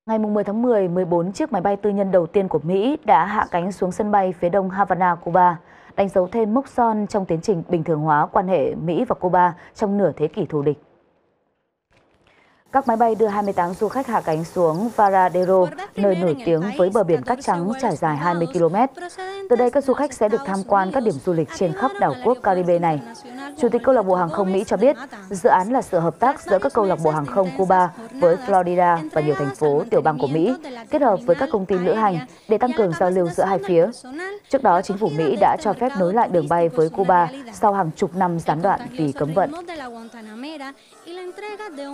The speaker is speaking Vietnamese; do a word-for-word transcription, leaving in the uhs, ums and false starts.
Ngày mười tháng mười, mười bốn chiếc máy bay tư nhân đầu tiên của Mỹ đã hạ cánh xuống sân bay phía đông Havana, Cuba, đánh dấu thêm mốc son trong tiến trình bình thường hóa quan hệ Mỹ và Cuba trong nửa thế kỷ thù địch. Các máy bay đưa hai mươi tám du khách hạ cánh xuống Varadero, nơi nổi tiếng với bờ biển cát trắng trải dài hai mươi ki lô mét. Từ đây, các du khách sẽ được tham quan các điểm du lịch trên khắp đảo quốc Caribe này. Chủ tịch câu lạc bộ hàng không Mỹ cho biết, dự án là sự hợp tác giữa các câu lạc bộ hàng không Cuba với Florida và nhiều thành phố tiểu bang của Mỹ, kết hợp với các công ty lữ hành để tăng cường giao lưu giữa hai phía. Trước đó, chính phủ Mỹ đã cho phép nối lại đường bay với Cuba sau hàng chục năm gián đoạn vì cấm vận.